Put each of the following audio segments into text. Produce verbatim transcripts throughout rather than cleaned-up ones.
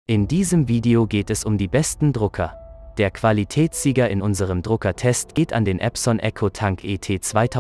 In diesem Video geht es um die besten Drucker. Der Qualitätssieger in unserem Druckertest geht an den Epson EcoTank E T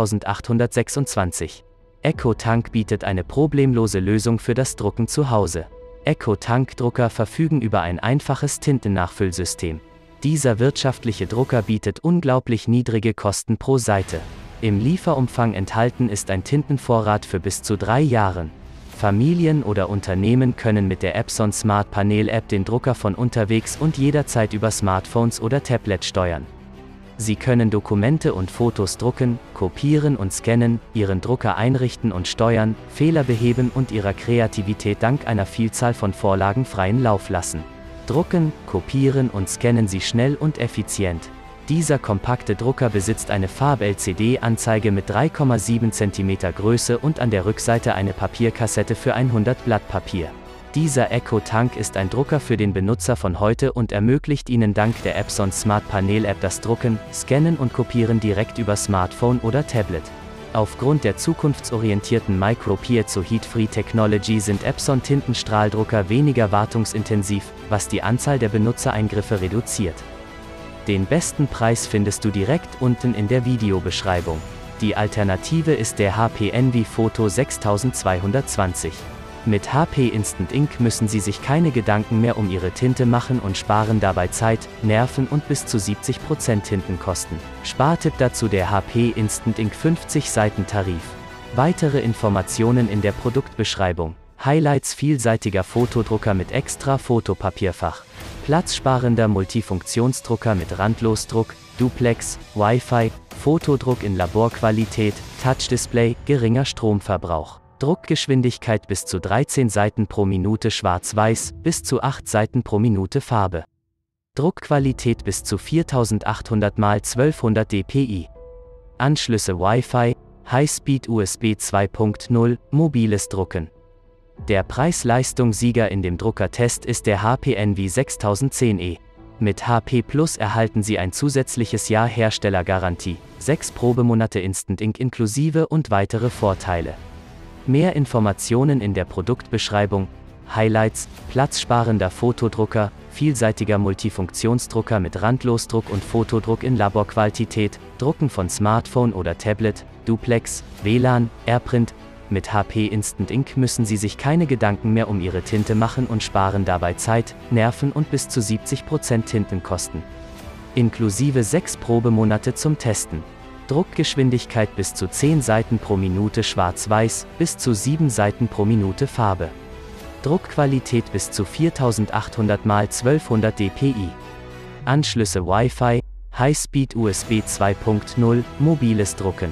zweitausendachthundertsechsundzwanzig. EcoTank bietet eine problemlose Lösung für das Drucken zu Hause. EcoTank-Drucker verfügen über ein einfaches Tintennachfüllsystem. Dieser wirtschaftliche Drucker bietet unglaublich niedrige Kosten pro Seite. Im Lieferumfang enthalten ist ein Tintenvorrat für bis zu drei Jahren. Familien oder Unternehmen können mit der Epson Smart Panel App den Drucker von unterwegs und jederzeit über Smartphones oder Tablet steuern. Sie können Dokumente und Fotos drucken, kopieren und scannen, Ihren Drucker einrichten und steuern, Fehler beheben und Ihrer Kreativität dank einer Vielzahl von Vorlagen freien Lauf lassen. Drucken, kopieren und scannen Sie schnell und effizient. Dieser kompakte Drucker besitzt eine Farb-L C D-Anzeige mit drei Komma sieben Zentimeter Größe und an der Rückseite eine Papierkassette für hundert Blatt Papier. Dieser EcoTank ist ein Drucker für den Benutzer von heute und ermöglicht Ihnen dank der Epson Smart Panel App das Drucken, Scannen und Kopieren direkt über Smartphone oder Tablet. Aufgrund der zukunftsorientierten Micro-Piezo Heat-Free Technology sind Epson Tintenstrahldrucker weniger wartungsintensiv, was die Anzahl der Benutzereingriffe reduziert. Den besten Preis findest du direkt unten in der Videobeschreibung. Die Alternative ist der H P Envy Photo sechstausendzweihundertzwanzig. Mit H P Instant Ink müssen Sie sich keine Gedanken mehr um Ihre Tinte machen und sparen dabei Zeit, Nerven und bis zu siebzig Prozent Tintenkosten. Spartipp dazu der H P Instant Ink fünfzig Seiten Tarif. Weitere Informationen in der Produktbeschreibung. Highlights: vielseitiger Fotodrucker mit extra Fotopapierfach. Platzsparender Multifunktionsdrucker mit Randlosdruck, Duplex, Wi-Fi, Fotodruck in Laborqualität, Touchdisplay, geringer Stromverbrauch. Druckgeschwindigkeit bis zu dreizehn Seiten pro Minute Schwarz-Weiß, bis zu acht Seiten pro Minute Farbe. Druckqualität bis zu viertausendachthundert mal zwölfhundert dpi. Anschlüsse Wi-Fi, Highspeed U S B zwei Punkt null, mobiles Drucken. Der Preis-Leistung-Sieger in dem Druckertest ist der H P Envy sechstausendzehn E. Mit H P Plus erhalten Sie ein zusätzliches Jahr Herstellergarantie, sechs Probemonate Instant Ink inklusive und weitere Vorteile. Mehr Informationen in der Produktbeschreibung. Highlights: platzsparender Fotodrucker, vielseitiger Multifunktionsdrucker mit Randlosdruck und Fotodruck in Laborqualität, Drucken von Smartphone oder Tablet, Duplex, W L A N, AirPrint. Mit H P Instant Ink müssen Sie sich keine Gedanken mehr um Ihre Tinte machen und sparen dabei Zeit, Nerven und bis zu siebzig Prozent Tintenkosten. Inklusive sechs Probemonate zum Testen. Druckgeschwindigkeit bis zu zehn Seiten pro Minute Schwarz-Weiß, bis zu sieben Seiten pro Minute Farbe. Druckqualität bis zu viertausendachthundert mal zwölfhundert dpi. Anschlüsse Wi-Fi, Highspeed U S B zwei Punkt null, mobiles Drucken.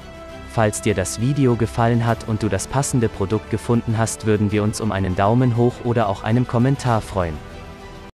Falls dir das Video gefallen hat und du das passende Produkt gefunden hast, würden wir uns um einen Daumen hoch oder auch einen Kommentar freuen.